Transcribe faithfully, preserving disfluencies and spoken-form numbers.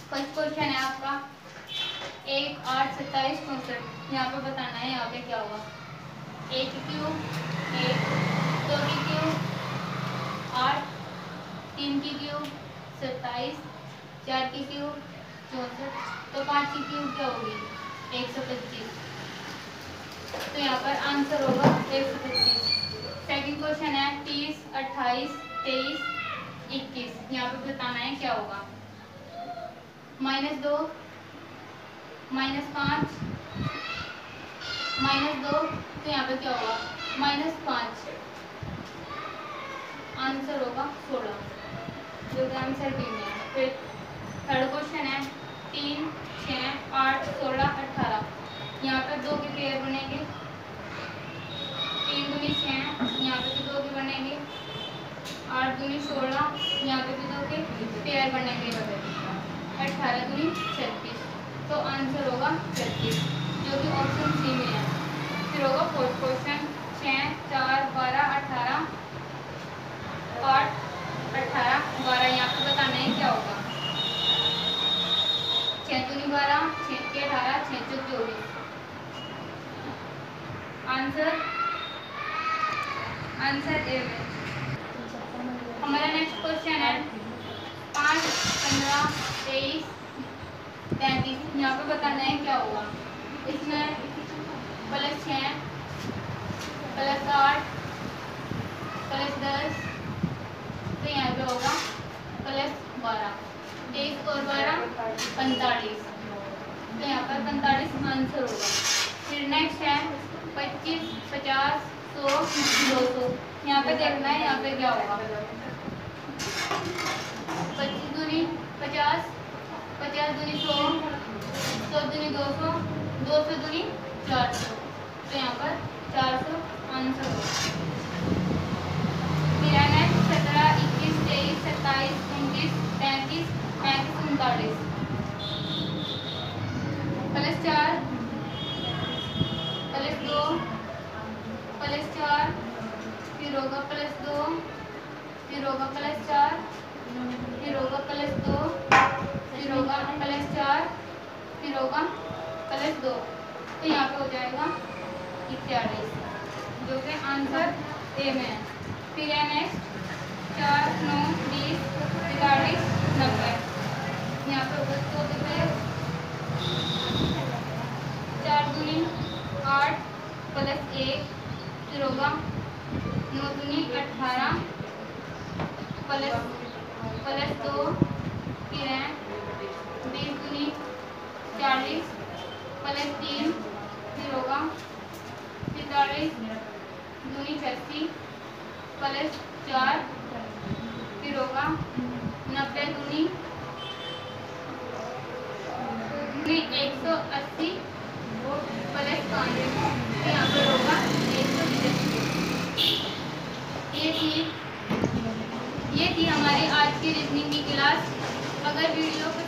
First question है आपका एक आठ सत्ताईस चौंसठ। यहाँ पे बताना है यहाँ पे क्या होगा। एक की क्यूब एक, दो की क्यूब आठ, तीन की क्यूब सत्ताईस, चार की क्यूब चौंसठ, तो पाँच की क्यूब क्या होगी एक सौ पच्चीस। तो यहाँ पर आंसर होगा एक सौ पच्चीस। सेकेंड क्वेश्चन है तीस अट्ठाईस तेईस इक्कीस। यहाँ पे बताना है क्या होगा। माइनस दो माइनस पाँच माइनस दो, तो यहाँ पे क्या होगा माइनस पाँच। आंसर होगा सोलह, जो कि आंसर बी में है। फिर थर्ड क्वेश्चन है तीन छः आठ सोलह अट्ठारह। यहाँ पे दो के पेयर बनेंगे, तीन दूनी छः, यहाँ पे भी दो के बनेंगे, आठ दूनी सोलह, यहाँ पे भी दो के पेयर बनेंगे, अट्ठारह दूनी छत्तीस। तो आंसर होगा छत्तीस, जो कि ऑप्शन सी में है। फिर होगा फोर्थ क्वेश्चन छः चार बारह अठारह आठ अठारह बारह। यहाँ पे बताना है क्या होगा। छः दूनी बारह, छः के अठारह, छः चौ चौबीस। आंसर आंसर ए में। हमारा नेक्स्ट क्वेश्चन है पाँच पंद्रह तेईस तैंतीस। यहाँ पे बताना है क्या होगा। इसमें प्लस छः प्लस आठ प्लस दस, तो यहाँ पे होगा प्लस बारह। तेईस और बारह पैंतालीस, तो यहाँ पर पैंतालीस आंसर होगा। फिर नेक्स्ट है पच्चीस पचास सौ दो सौ। यहाँ पे देखना है यहाँ पे क्या होगा। पच्चीस दूनी पचास, पचास दूनी सौ, सौ दूनी दो सौ, दो सौ दूनी चार सौ, तो यहाँ पर चार सौ आंसर होगा। फिर नेक्स्ट सत्रह इक्कीस तेईस सत्ताईस उनतीस पैंतीस पैंतीस उनतालीस। प्लस चार प्लस दो प्लस चार, फिर होगा प्लस दो, फिर होगा प्लस चार, फिर होगा प्लस दो, फिर होगा प्लस चार, फिर होगा प्लस दो, तो यहाँ पे हो जाएगा इकतालीस, जो कि आंसर ए में है। फिर है नेक्स्ट चार नौ बीस तिरालीस नब्बे। यहाँ पे होगा दो पे चार दूनी आठ प्लस एक, फिर होगा नौ दूनी अठारह प्लस प्लस दो, फिर है बीस दूनी चालीस प्लस तीन, फिर होगा पैंतालीस दूनी छत्तीस प्लस चार, फिर होगा नब्बे दूनी एक सौ अस्सी प्लस पाँच, यहाँ पर होगा एक सौ तिरसठ। ये थी ये थी हमारी आज की रीजनिंग की क्लास। अगर वीडियो